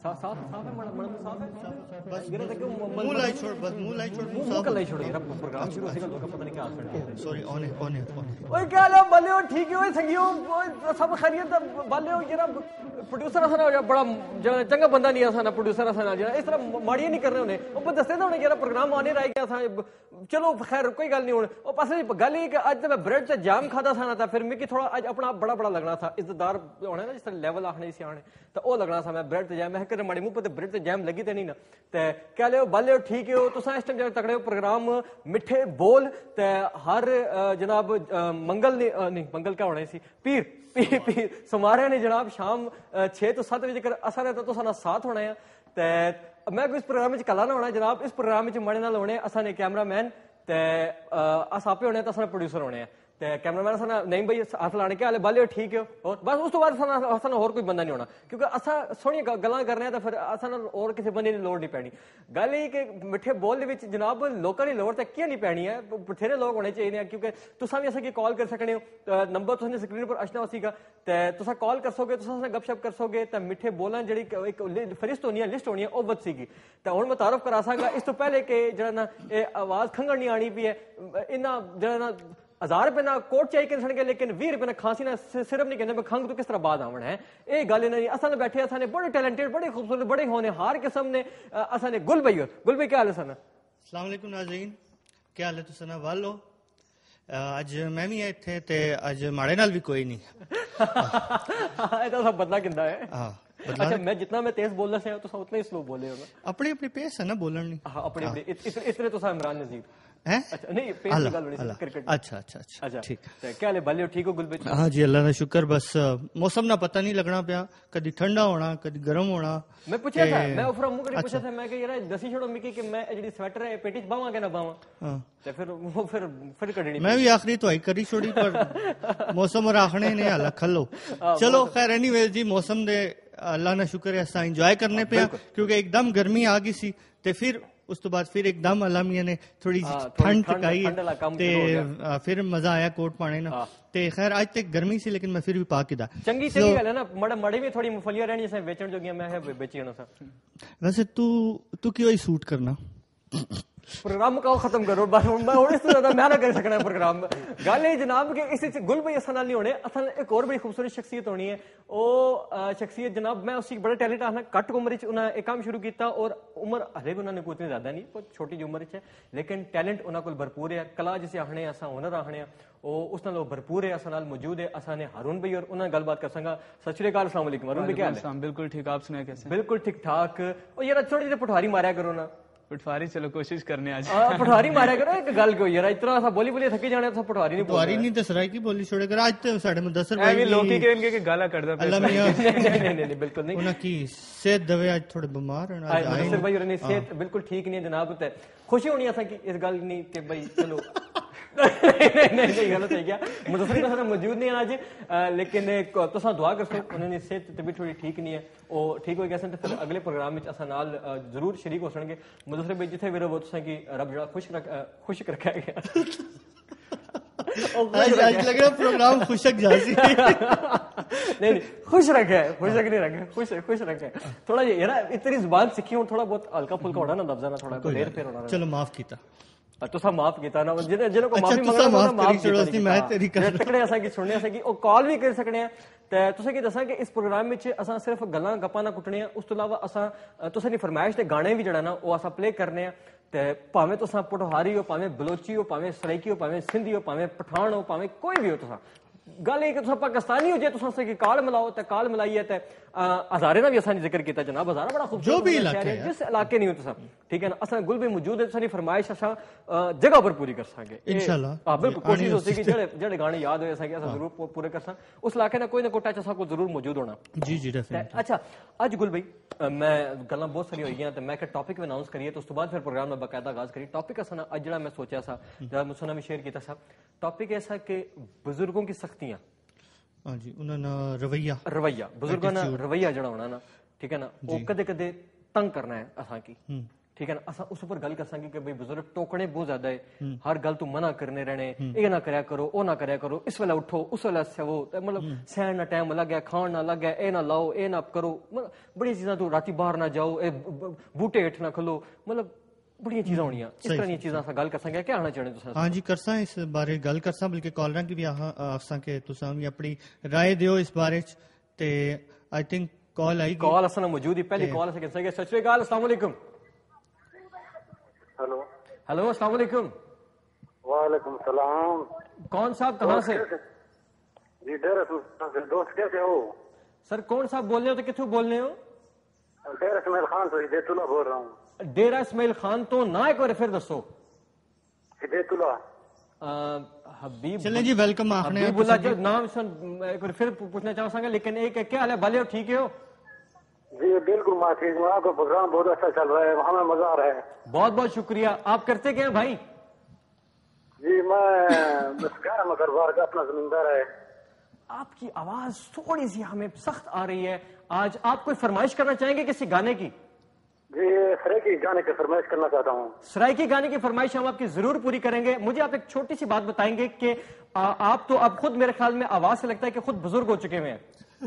साफ है मैडम साफ है बस गिरा तक मुंह लाई छोड़, बस मुंह लाई छोड़, मुंह कल ही छोड़ गिरा प्रोग्राम शुरू होगा लोग पता नहीं क्या आसन सॉरी ऑन है ओए क्या लो बल्ले हो ठीक है ओए संगियो सब खैरियत बल्ले हो गिरा प्रोड्यूसर आसन बड़ा चंगा बंदा नहीं आसन प्रोड्यूसर आसन जरा इस तरह माड़ी नहीं कर रहे होने ਉਹ ਦੱਸਦੇ ਤਾਂ ਹੋਣੇ गिरा प्रोग्राम आने रह गया था चलो खैर कोई गल नहीं हुन ਉਹ पासे गल ही कि ਅੱਜ मैं ब्रेड ਤੇ जाम खाता था ना था फिर मिकी थोड़ा आज अपना बड़ा लगना था इज्जतदार होना ना जिस तरह लेवल आखने से आने तो वो लगना था मैं ब्रेड ਤੇ जाम मैं कर माड़ी मुंह पे ब्रेड ਤੇ जाम लगी ते नहीं ना ते कह लियो बल्ले ठीक है तुसा इस टाइम जरा तगड़े प्रोग्राम मिठे बोल ते हर जनाब मंगल नहीं मंगल क्या होना सी पीर समारे ने जनाब शाम 6 तो 7 बजे असा ने तो साना साथ होना है ते मैं इस प्रोग्राम में कला ना होना जनाब इस प्रोग्राम में मड़े नाल होने असा ने कैमरामैन ते अस आपे होने तो असा प्रोड्यूसर होने ते कैमरामैन असा नहीं भाई हाथ लाने के हाले बाले ठीक है और बस उस तो बाद असा होर कोई बंदा नहीं होना क्योंकि असा सोहनी गल्लां करने तो फिर असा और किसी बंदे की लोड़ नहीं पैनी गल ये कि मिठे बोल दे विच जनाब लोकां दी लोड़ ते क्या नहीं पैनी है बथेरे लोग होने चाहिए क्योंकि तुसा भी असा की कॉल कर सकने हो नंबर तुसें स्क्रीन पर अचना सीगा ते तुसा कॉल कर सकोगे तुसा गपशप कर सकोगे ते मिठे बोलां जेड़ी एक फरिस्त होनी है लिस्ट होनी है ओ वध सीगी ते हुण मैं तारुफ करा सागा इस तो पहले कि जेड़ा ना ए आवाज खंगण नहीं आनी पई है इना जेड़ा ना 1000 रुपए ना कोट चाहिए कि लेकिन 20 रुपए ना खांसी ना सिर्फ नहीं कहते खंग तो किस तरह बाद आवण है ये गल नहीं असल बैठे असाने बड़े टैलेंटेड बड़े खूबसूरत बड़े होने हार किस्म ने असाने गुल भाई क्या हाल है सना अस्सलाम वालेकुम नाज़रीन क्या हाल है तुसना वालो आज मैं भी इत्थे ते आज माड़े नाल भी कोई नहीं ये तो सब बदला किंदा है हां अच्छा मैं जितना मैं तेज बोलना से तो उतना ही स्लो बोले होगा अपनी अपनी पेस है ना बोलने नहीं हां अपनी इतने तो सा इमरान नजीर है अच्छा नहीं पेस की गल होनी क्रिकेट अच्छा ठीक क्या हाल है भले ठीक हो गुलबेच हाँ जी अल्लाह का शुक्र बस मौसम ना पता नहीं लगना पिया कभी ठंडा होना कभी गर्म होना मैं पूछा था मैं उफरा मुंह करी पूछा था मैं कि यार दसी छोड़ो मिकी कि मैं जेडी स्वेटर है पेटी च बावा के ना बावा हां ते फिर कढनी मैं भी आखिरी तो आई करी छोड़ी पर मौसम और आखने ने हाल खलो चलो खैर एनीवेज जी मौसम दे अल्लाह ना शुक्र है असा एंजॉय करने पे क्योंकि एकदम गर्मी आ गई सी ते फिर उस तो बाद फिर एकदम अल्लाह मियां ने थोड़ी ठंड टकाई ते फिर मजा आया कोट पाने ना ते खैर आज तक गर्मी सी लेकिन मैं फिर भी पा के दा चंगी गल है ना मड़े में थोड़ी मूंगफलियां रहनी से बेचण जोगियां मैं है बेची ना सा वैसे तू क्यों ही सूट करना प्रोग्राम का खत्म करो बस मैं और इस ज्यादा मैं ना कर सकना प्रोग्राम गल है जनाब के इस गुल भाई असन नहीं होने असल एक और बड़ी खूबसूरत शख्सियत होनी है ओ शख्सियत जनाब मैं उसकी बड़ा टैलेंट आना कट उम्र च उन्हें एक काम शुरू किया और उम्र हले भी उन्होंने कोई ज्यादा नहीं बहुत छोटी जी उम्र है लेकिन टैलेंट उन्होंने को भरपूर है कला जिसे आखने असा हुनर आखने उस नाल भरपूर है असा मौजूद है असाने हारून भाई और उन्हें गलबात कर संगा सत श्री अकाल अस्सलाम वालेकुम हारून भाई क्या हाल है बिल्कुल ठीक आप सुनाए कैसे बिल्कुल ठीक ठाक और यार थोड़ी देर पठवारी मारा करो ना पटवारी चलो कोशिश करने आज पटवारी मारा करो एक गल को यार इतना सा बोली थकी जाने तो पटवारी नहीं तो सराय की बोली छोड़े कर आज तो साढ़े में 10 रुपए लोग के इनके गाला करदा अल्लाह मियां नहीं बिल्कुल नहीं उन्हें की सेहत दवे आज थोड़े बीमार हैं आज मुदस्सिर भाई और सेहत बिल्कुल ठीक नहीं है जनाब ते खुशी होनी असा की इस गल नहीं कि भाई चलो नहीं गलत है क्या मुदस्सिर का मौजूद नहीं आज लेकिन तुसा दुआ कर सको उन्होंने सेहत तबीयत थोड़ी ठीक नहीं है वो ठीक हो गया सन फिर अगले प्रोग्राम में असा नाल जरूर शरीक हो सकेंगे मुदस्सिर भाई जिथे भी रहो तुसा की रब जड़ा खुश रखा गया आज लग रहा प्रोग्राम खुशक जासी नहीं खुश रखा है खुशक नहीं रखा खुश रखा है थोड़ा ये यार इतनी जुबान सीखी हूं थोड़ा बहुत हल्का फुल्का होना ना लफ्ज़ ना थोड़ा देर फिर होना चलो माफ कीता तुसा माफ कीता ना जिन्हें को माफी मंगना माफ करो मैं तेरी कर तकड़े असा की सुनने असा की और कॉल भी कर सकने ते तुसे की दसा कि इस प्रोग्राम में असा सिर्फ गल्लां गप्पां ना कुटने उस तो अलावा असा तुसे दी फरमाइश ते गाने भी जड़ा ना वो असा प्ले करने ते भावें तुसा पटवारी हो भावें बलोची हो भावें सराइकी हो भावें सिंधी हो भावें पठान हो भावें कोई भी हो तुसा गल है कि तुसा पाकिस्तानी हो जे तुसा से काल मिलाओ ते काल मिलाइए ते हजारे ना भी असा जिक्र किया जनाब हजारा बड़ा खूबसूरत जो भी इलाके है जिस इलाके नहीं हो तुसा ठीक है ना असा गुल भी मौजूद है तुसानी फरमाइश असा जगह पर पूरी कर सके इंशाल्लाह हां बिल्कुल कोशिश होती कि जेड़े गाने याद होए सके असा जरूर पूरे कर सा उस इलाके ना कोई ना कोई टच असा को जरूर मौजूद होना जी डेफिनेटली अच्छा आज गुल भाई मैं गल्लां बहुत सारी होई गई ते मैं एक टॉपिक अनाउंस करिए तो उस तो बाद फिर प्रोग्राम में बाकायदा आगाज करी टॉपिक असा आज जेड़ा मैं सोचा सा जेड़ा मुसना में शेयर किया सा टॉपिक ऐसा कि बुजुर्गों की सख्तियां हां जी उन्होंने रवैया बुजुर्गों ना रवैया जड़ा होना ना ठीक है ना वो कदे कदे तंग करना है असा की ठीक है ना, असा उस ऊपर गल करसांगे कि भाई बुजुर्ग टोकने बहुत ज्यादा है, हर गल तू मना करने रहने, ये ना करया करो, ओ ना करया करो, इस वेला उठो, उस वेला सवो, मतलब सहन ना टाइम लग गया, खान ना लग गया, ए ना लाओ, ए ना करो, मतलब बड़ी चीजां, तू राती बाहर ना जाओ, ए बूटे हेठ ना खलो, मतलब बड़ियां चीजां होनियां। इस तरह दी चीजां असा गल करसांगे, क्या आना चाहने तुसां? हाँ जी, करसा इस बारे गल करसा, बल्कि कॉलरां की भी आसां के तुसां भी अपनी राय दियो इस बारे च। ते आई थिंक कॉल आई, कॉल असा मौजूद ही, पहली कॉल असा कह सत श्री अकाल, अस्सलाम वालेकुम। हेलो हेलो, अस्सलाम वालेकुम। वालेकुम सलाम। कौन साहब, कहाँ से? जी डेरा से। दोस्त कैसे हो? सर कौन साहब बोल रहे हो, तो किथों बोल रहे हो? डेरा इस्माइल खान से हिदायतुल्लाह बोल रहा हूँ। डेरा इस्माइल खान तो ना, एक बार फिर दसो। हिदायतुल्लाह हबीब, चलें जी, वेलकम आखने हबीबुल्लाह जो नाम सुन, एक बार फिर पूछना चाहूंगा, लेकिन एक क्या हाल है, भले हो, ठीक हो? जी बिल्कुल माफी, आपका प्रोग्राम बहुत अच्छा चल रहा है, हमें मजा आ रहा है। बहुत बहुत शुक्रिया। आप करते क्या हैं भाई? जी मैं घर में घरबार का अपना जमींदार है। आपकी आवाज थोड़ी सी हमें सख्त आ रही है। आज आप कोई फरमाइश करना चाहेंगे किसी गाने की? जी सरायकी गाने की फरमाइश करना चाहता हूँ। सरायकी गाने की फरमाइश हम आपकी जरूर पूरी करेंगे। मुझे आप एक छोटी सी बात बताएंगे कि आप तो अब खुद, मेरे ख्याल में आवाज से लगता है कि खुद बुजुर्ग हो चुके हुए हैं।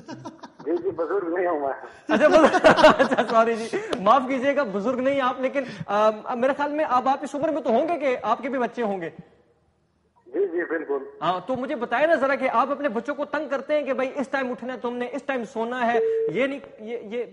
जी जी बुजुर्ग नहीं हूँ मैं। अच्छा सॉरी जी, माफ कीजिएगा, बुजुर्ग नहीं आप, लेकिन मेरे ख्याल में अब आप इस उम्र में तो होंगे कि आपके भी बच्चे होंगे। जी जी बिल्कुल। हाँ, तो मुझे बताया ना जरा कि आप अपने बच्चों को तंग करते हैं कि भाई इस टाइम उठना है तुमने, इस टाइम सोना है, ये नहीं, ये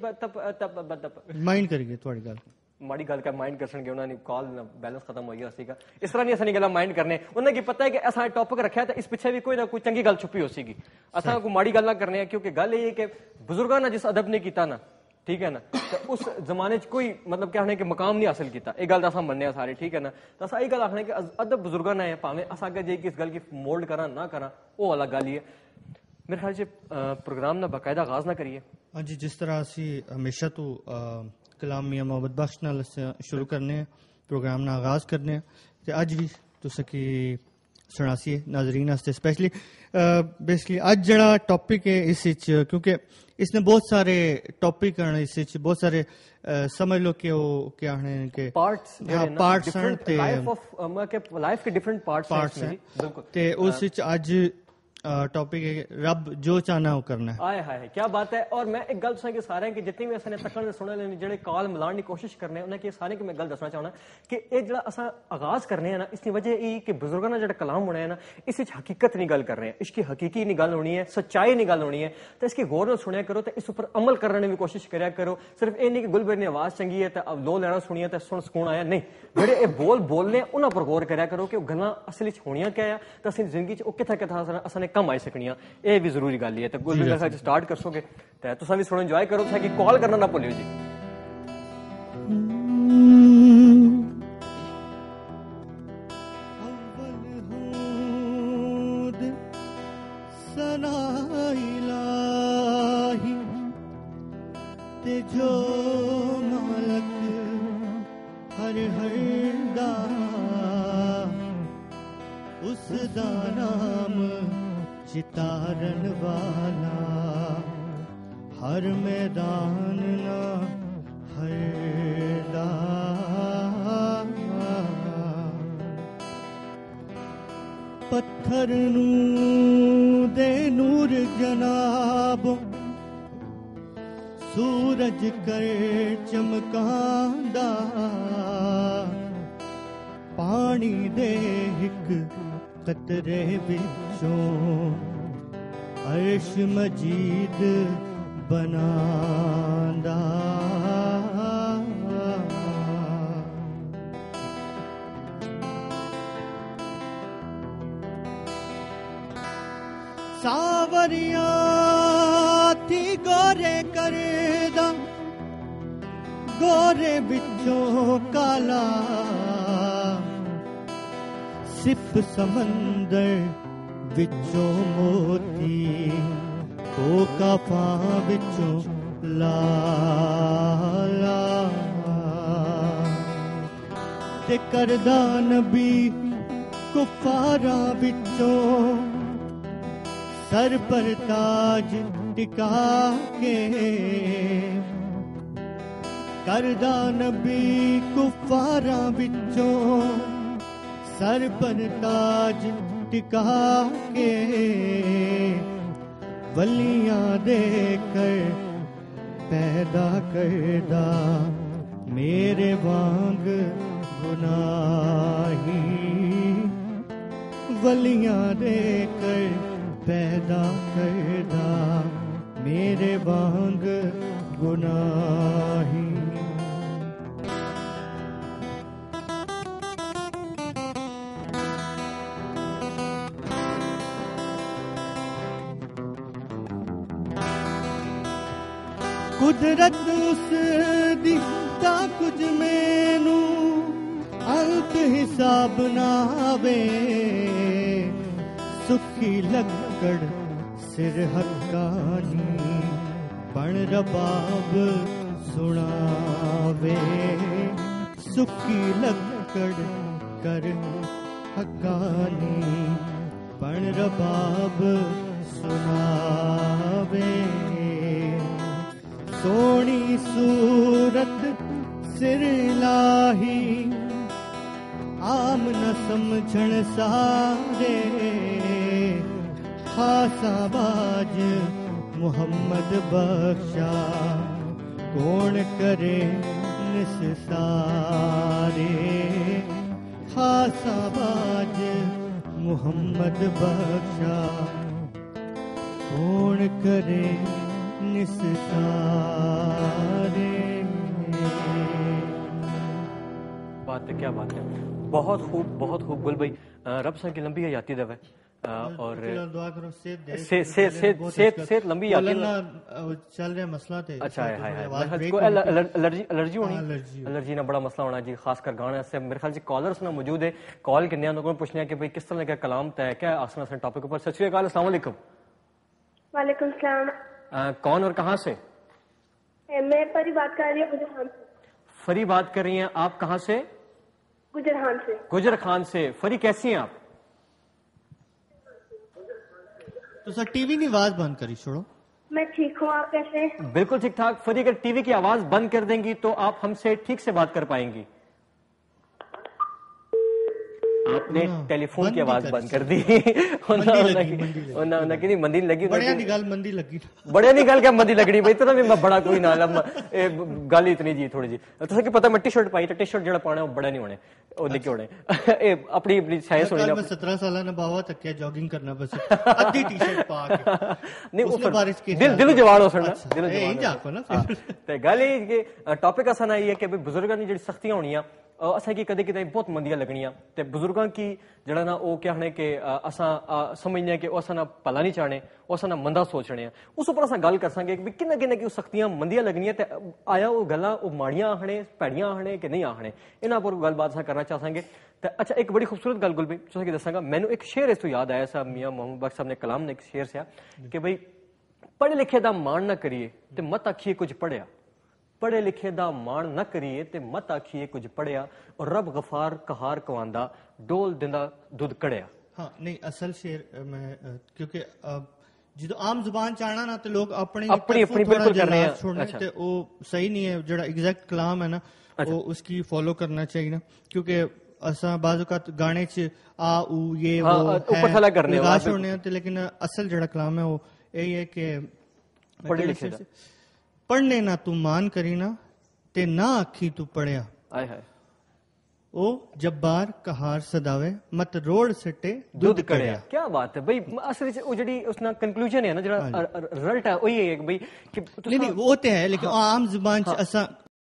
तब माइंड करिए थोड़ी गल माड़ी गल का माइंड कर उन्होंने कॉल बैलेंस खत्म हो गया सीगा। इस तरह नहीं असा नहीं गल माइंड करने, उन्हें की पता है कि असा टॉपिक रखा है तो इस पिछे भी कोई ना कोई चंगी गल छुपी हो सीगी। असा कोई माड़ी गल ना करने, क्योंकि गल ये कि बुजुर्गों ने जिस अदब ने किया ना, ठीक है ना, तो उस जमाने च कोई मतलब क्या है कि मकाम नहीं हासिल किया, एक गल असा मनने सारे, ठीक है ना। तो असा यही गल आखने कि अदब बुजुर्गों ने है, भावें असा अगर जे इस गल की मोल्ड करा ना करा, वो अलग गल ही है। मेरे ख्याल से प्रोग्राम ना बाकायदा आगाज ना करिए। हाँ जी, जिस तरह असी हमेशा तो कलाम मियां मोहम्मद बख्श नाल शुरू करने हैं, प्रोग्राम ना आगाज करने हैं, ते अज भी तुस की सुनासीए नाजरीन वास्ते स्पेशली बेसिकली अज जड़ा टॉपिक है इस क्योंकि इसने बहुत सारे टॉपिक हैं, इस बहुत सारे समझ लो कि वो क्या है कि पार्ट्स पार्ट्स हैं ते लाइफ के डिफरेंट पार्ट्स हैं, बिल्कुल। ते उस विच अज टॉपिक है रब जो चाहना वो करना है। आए हाय क्या बात है। और मैं एक गल दसा कि सारे कि जितने भी असने तकन सुने लेने जेडे कॉल मिलाने की कोशिश करने उन्हें कि सारे कि मैं गल दसना चाहना कि ये जड़ा असा आगाज करने हैं ना, इसकी वजह ये कि बुजुर्गों ने जड़ा कलाम होना है ना, इस हकीकत नहीं गल कर रहे हैं, इसकी हकीकी नहीं गल होनी है, सच्चाई नहीं गल होनी है। तो इसकी गौर न सुनिया करो, तो इस उपर अमल करने की कोशिश करया करो। सिर्फ ये नहीं कि गुलबेर ने आवाज चंगी है तो अब लो लैना सुनिया तो सुन सुकून आया, नहीं, जेडे ये बोलने उन्होंने पर गौर करया करो कि गल्लां असली होनिया क्या है, तो असली जिंदगी च किथे किथे असने कम आई सकनियां, ये भी जरूरी गल है। तो गुलबेर स्टार्ट कर सोगे तो तुसा भी सुनो, एंजॉय करो, ताकि कॉल करना ना भूलियो जी। जो मालक हर हर दा उस दा नाम चितारन वाला, हर मैदान ना हर दा पत्थर नू दे नूर जनाब, सूरज कर चमकांदा, पानी दे हिक कतरे विचों अर्श मजीद बनांदा। सावरिया थी गोरे करदा, गोरे बिचों काला, सिप समंदर बिचों मोती, कोकाफा बिचों लाला, ते करदा नबी कुफारा बिचों सर पर ताज टिका के, करदा नबी कुफारां विचों सर पर ताज टिका के वलियां दे कर पैदा करदा मेरे वांग गुनाही वलियां दे कर पैदा करदा मेरे वांग गुनाही कुदरत उस दी ता कुछ मैनू अंत हिसाब ना आवे सुखी लकड़ सिर हकानी पण रबाब सुनावे सुखी लकड़ कर हकानी पण रबाब सुनावे सोनी सूरत सिर लाही आम न समझण सारे खासा बाज मुहम्मद बख्शा कौन करे निसारे खासा बाज मुहम्मद बख्शा कौन करे निसारे। बात है, क्या बात है, बहुत खूब गुल भाई। रब सा की लंबी हयाती दवे और दुआ करो सेहत लंबी हयाती चल रहा मसला थे। अच्छा है एलर्जी होनी, एलर्जी ना बड़ा मसला होना जी, खासकर गाने से। मेरे ख्याल से कॉलर्स ना मौजूद है, कॉल किन्ने को पूछने कि भाई किस तरह का कलाम तय क्या आसना से टॉपिक ऊपर। सत श्री अकाल, अस्सलाम वालेकुम। वालेकुम सलाम। कौन और कहाँ से? मैं परी बात कर रही हूँ गुजरहान से। फरी बात कर रही हैं आप, कहाँ से? गुजरहान से। गुजरखान से। फरी कैसी हैं आप? तो सर टीवी की आवाज बंद करी छोड़ो। मैं ठीक हूँ, आप कैसे हैं? बिल्कुल ठीक ठाक। फरी अगर टीवी की आवाज बंद कर देंगी तो आप हमसे ठीक से बात कर पाएंगी। आपने टेलीफोन की आवाज बंद कर दी। मंदी लगी, बढ़िया निकाल मंदी लगी, बढ़िया निकाल क्या मंदी लगनी भाई। इतना भी मैं बड़ा कोई ना गल इतनी जी थोड़ी जी तुसें पता मैं टी शर्ट पाई टी शर्ट जो पाना बड़ा नहीं होने निके होने अपनी अपनी साइज होनी। मैं 17 साल ना बाबा तक जॉगिंग करना बस अद्धी टी शर्ट पा के नहीं उस बारिश के दिल जवान हो सकना दिल जाको ना। ते गल ये टॉपिक असा ना ये कि बुजुर्गों की जी सख्तियां होनियां असा की कदे किते बहुत मंदियां लगनियां ते बुजुर्गों की जड़ा ना वो क्या है कि असा समझने कि असा ना भला नहीं चाहने असा ना मंदा सोचने उस उपर असा गल कर सकें कि किन्ना किन्ना की सख्तियां मंदियां लगनियां ते आया वो गल्लां वो माड़ियां आखने भैड़ियां आखने कि नहीं आखने इन्हां पर गलबात असा करना चाहांगे। तो अच्छा एक बड़ी खूबसूरत गल गुल भी तुसें दसांगा मैनू एक शेर इस तो याद आया सा मियां मोहम्मद बख्श साहब ने कलाम ने एक शेर से कि भाई पढ़े लिखे दा मान ना करिए ते मत आखिए कुछ पढ़िया पढ़े लिखे दा मान न करिए ते मत आखिए कुछ पढ़िया और रब गफार कहार कवांदा डोल दिंदा दुध कड़िया। हाँ नहीं असल शेर मैं क्योंकि जो आम जुबान चाहना ना तो लोग अपनी बिल्कुल कर रहे हैं छोड़ने ते वो सही नहीं है जो एग्जैक्ट कलाम है ना वो उसकी फॉलो करना चाहिए ना क्योंकि असा बाजू का गाने च आ ऊ ये वो ऊपर थला करने छोड़ने लेकिन असल जड़ा कलाम है वो यही है कि पढ़े लिखे पढ़ने ना तू मान करी ना ते ना आखी तू पढ़िया ओ जब्बार कहार सदावे मत रोड सटे दूध कड़िया। क्या बात है भाई असल वो जड़ी उसना कंक्लूजन है ना जड़ा रिजल्ट है वही है भाई कि नहीं वो तो है लेकिन आम जुबान च असा